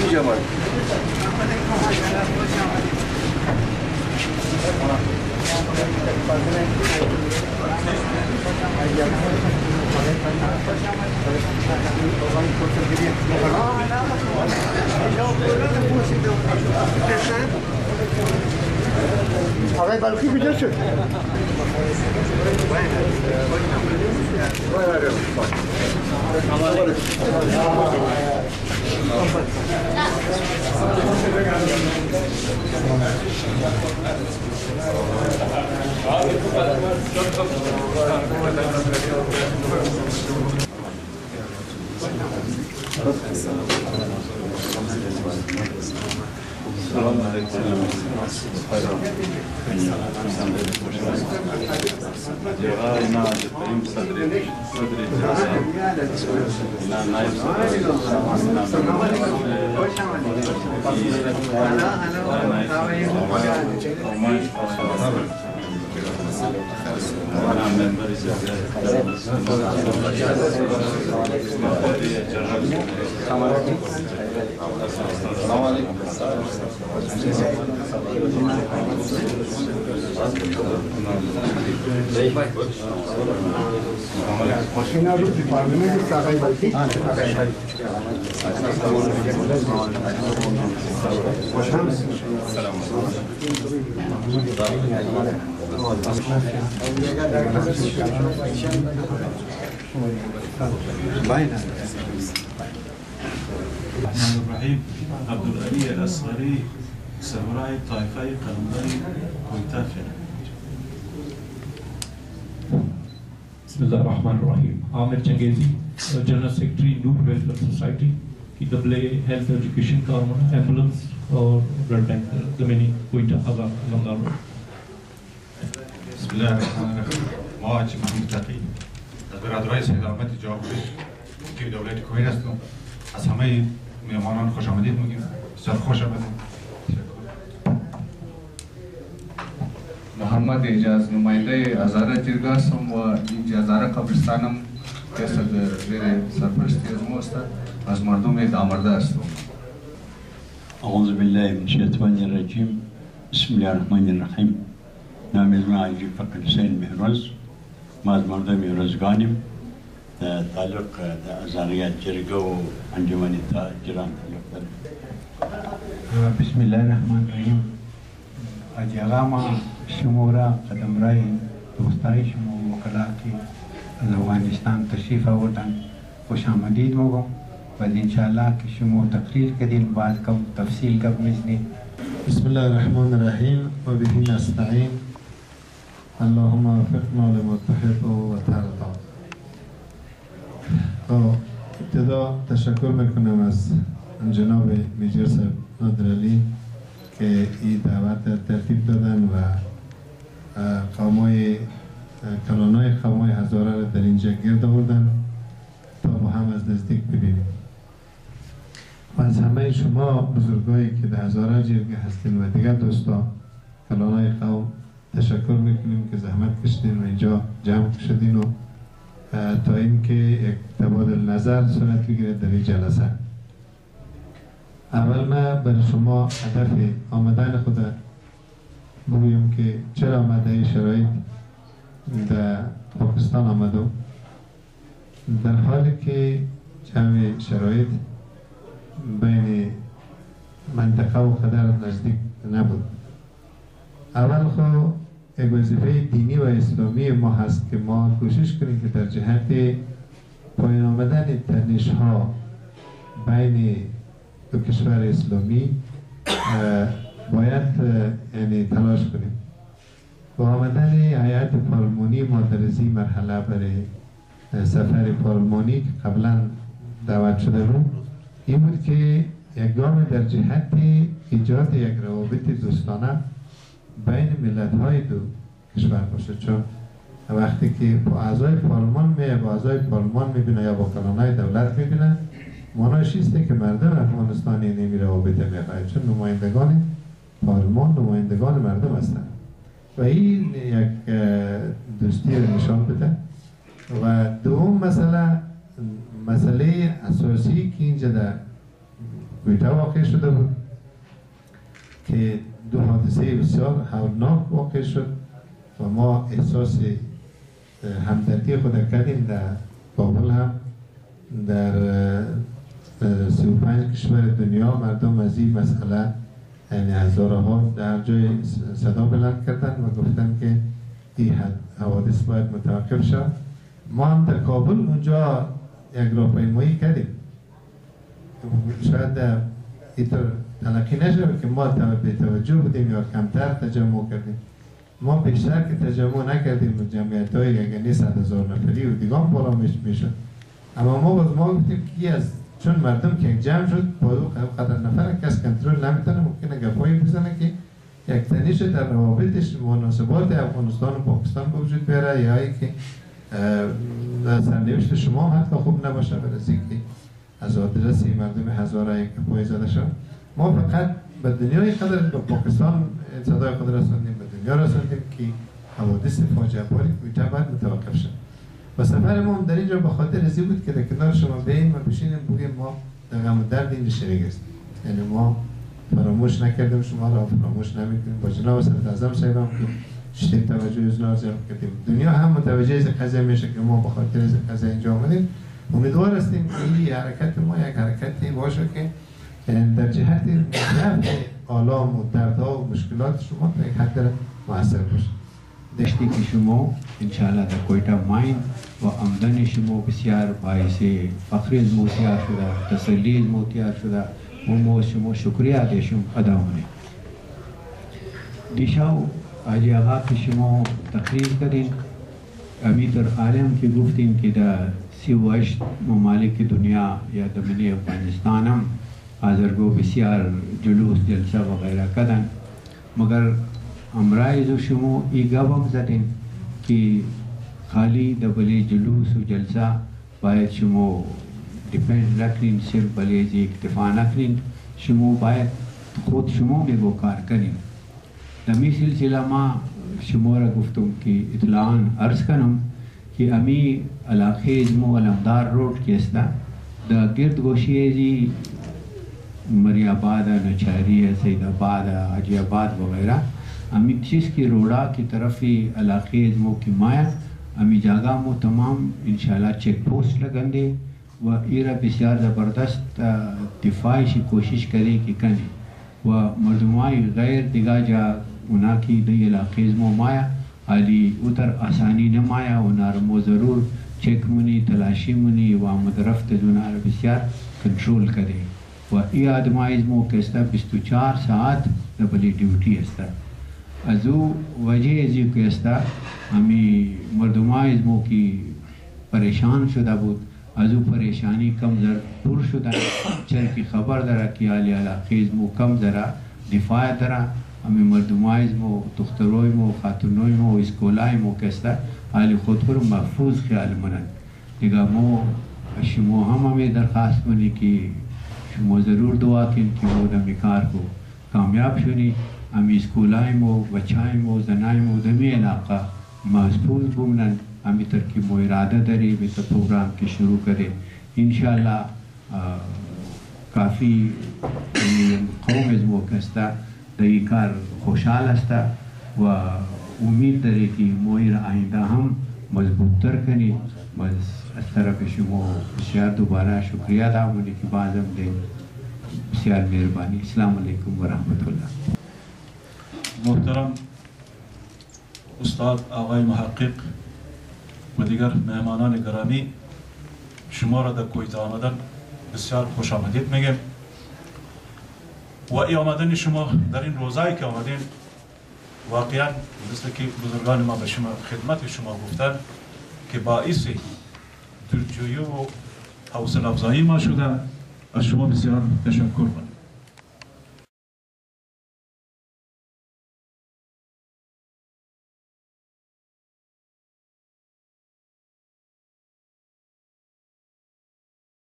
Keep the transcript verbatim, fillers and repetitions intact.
جمال آقای بلخی کجا شد؟ السلام عليكم. جغاي ناجي الكريم صدري صدري جاسم لا نايف أنا منبر السلام عليكم. ماشین رو دیپارتمنت آقای بلخی الرحمن الرحيم. عبد الغني الأصغري ساموراي طائفي قلمي ويتافع. بسم الله الرحمن الرحيم. عامر چنگیزی جنرل سیکرٹری نور ویلفیئر سوسائٹی کی دبلے ہیلتھ ایجوکیشن کارمن ایمبولینس اور بلڈ بینک زمینی کوئٹہ آزاد لنگار. بسم الله الرحمن الرحیم. ما حاجی محمود تقی از برادرای سلامت جاوید که دولت کویت هستم. از همه مهمانان خوش آمدید میگیم. بسیار خوش آمدید. محمد اعجاز نماینده هزاره جرگه هستم و این هزاره قبرستانم که زیر سرپرستی از ما است. از مردم دامرده هستم. اعوذ بالله من الشیطان الرجیم. بسم الله الرحمن الرحیم. نام اسم حاجی فقیر حسین مهروز. ما از مردم رزگانیم. تعلق هزاره جرگه و انجمن تاجران تعلق داریم. بسم الله الرحمن الرحیم. حاجی آقا ما شما را قدم رای دوستای شما وکلا که از افغانستان تشریف آوردن خوش آمدید میگم و انشاءالله که شما تقریر کردین بعد کم تفصیل کم میزنید. بسم الله الرحمن الرحیم و به نستعین. اللهم وفقنا لما تحب و ترضى. ابتدا تشکر میکنم از جناب میجر صاحب نادر علی که این دعوت ترتیب دادن و قومای کلانای قومای هزاره را در اینجا گرد آوردن تا با هم از نزدیک ببینیم. و از همه شما بزرگایی که در هزاره جرگه هستین و دیگر دوستا کلانای قوم تشکر میکنیم که زحمت کشیدین و اینجا جمع شدین و تا اینکه یک تبادل نظر صورت بگیره در این جلسه. اول ما برای شما هدف آمدن خود بگویم که چرا آمده این شرایط در پاکستان آمدم. در حالی که جمع شرایط بین منطقه و قدر نزدیک نبود. اول خود یک وظیفه دینی و اسلامی ما هست که ما کوشش کنیم که در جهت پایان آمدن تنش ها بین دو کشور اسلامی باید یعنی تلاش کنیم. با آمدن هیئت پارلمانی ما در این مرحله برای سفر پارلمانی که قبلا دعوت شده بود این بود که یک گام در جهت ایجاد یک روابط دوستانه بین ملت های دو کشور باشه. چون وقتی که با اعضای پارلمان می با اعضای پارلمان میبینه یا با کلانای دولت میبینه معناش ایسته که مردم افغانستانی نمی روابط میخواهد، چون نمایندگان پارلمان نمایندگان مردم هستند و این یک دوستی رو نشان بده. و دوم مسئله مسئله اساسی که اینجا در کویتا واقع شده بود که دو حادثه بسیار هولناک واقع شد و ما احساس همدردی خود کردیم در کابل هم در سی و پنج کشور دنیا مردم از این مسئله یعنی هزارها در جای صدا بلند کردن و گفتن که این حوادث باید متوقف شد. ما هم در کابل اونجا یک راهپیمایی کردیم، شاید اینطور تلقی نشد که ما به توجه بودیم یا کمتر تجمع کردیم. ما بیشتر که تجمع نکردیم، جمعیت های یعنی صد هزار نفری و دیگه هم بالا میشد، اما ما باز ما گفتیم که از چون مردم که جمع شد با دو قدر نفر کس کنترل نمیتونه، ممکنه گپایی بزنه که یک تنیش در روابطش مناسبات افغانستان و پاکستان به وجود بیاره یا ای که سرنوشت شما حتی خوب نباشه برسی که از آدرس مردم هزاره یک گپایی زده شد. ما فقط به دنیای قدر به پاکستان صدای خود رساندیم، به دنیا رساندیم که حوادث فاجعه باری کویتا باید متوقف شد. و سفر ما هم در اینجا به خاطر ازی بود که در کنار شما بیاییم و بشینیم بگیم ما در غم و درد این شریک هستیم. یعنی ما فراموش نکردیم، شما را فراموش نمیکنیم. با جناب صدر اعظم صاحب هم که شتیم توجه از نازم کردیم. دنیا هم متوجه از قضیه میشه که ما به خاطر از قضیه اینجا آمدیم. امیدوار هستیم که این حرکت ما یک حرکتی باشه که در جهت رفع آلام و دردها و مشکلات شما تا یک حد مؤثر باشه. دشتی که شما انشاءالله در کویتا ماین و آمدن شما بسیار باعث فخر از موتیار شده، تسلی از موتیار شده و ما شما شکریه دیشم ادا مونه. دیشاو آجی آقا که شما تقریر کردین امی در عالم که گفتین که در سی و هشت ممالک دنیا یا دمنی افغانستان هم حاضرگو بسیار جلوس جلسه وغیرہ کردن، مگر امرایز و شما ای گوام زدین که خالی دبلی جلوس و جلسه باید شما دیپند نکنین، صرف بلی از اکتفا نکنین، شما باید خود شما بگو کار کنین. دمی سلسله ما شما را گفتم که اطلاعان عرض کنم که امی علاقه ازمو علمدار روڈ که استا دا گرد گوشی ازی مری آباد، نچاری، سید آباد، حاجی آباد وغیرہ امی چیز کی روڑا کی طرفی علاقے ازمو کی مایا امی جاگا مو تمام انشاءاللہ چیک پوسٹ لگن دے و ایرا بسیار زبردست دفاعی شی کوشش کرے کی کنی و مردمائی غیر دیگا جا اونا کی دی علاقے ازمو مایا علی اتر آسانی نمایا و نارمو ضرور چیک منی تلاشی منی و آمد رفت دونار بسیار کنٹرول کرے و ای آدمائی ازمو کستا بیست و چار ساعت دبلی ڈیوٹی استا ازو وجہ ازیو که استا همی مردمای ازمو کی پریشان شده بود، ازو پریشانی کم زر دور شده، چر کی خبر داره که آلی علاقه ازمو کم زره دفاع داره، همی مردمای ازمو دختروی مو خاتونوی مو اسکولای مو که استا آلی خودخور محفوظ خیال منن. دیگه مو شما هم همی درخواست منی که شما ضرور دعا کن که مو دمی کار کو کامیاب شونی، امی اسکولایم و بچایم و زنایم و دمی علاقہ محفوظ بمنن. امی ترکیب و ارادہ داری بھی تو پروگرام کی شروع کرے انشاءاللہ کافی قوم ازمو کستا دایی کار خوشحال استا و امید داری که مویر آئندہ ہم مضبوط تر کنی. از طرف شما بسیار دوبارہ شکریہ دا منی کی بازم دیں، بسیار مہربانی. السلام علیکم ورحمت اللہ. محترم استاد آقای محقق و دیگر مهمانان گرامی، شما را در کویتا آمدن بسیار خوش آمدید میگم و ای آمدن شما در این روزایی که آمدین واقعا مثل که بزرگان ما به شما خدمت شما گفتن که باعث دلجویی و حوصله افزایی ما شده. از شما بسیار تشکر کنم.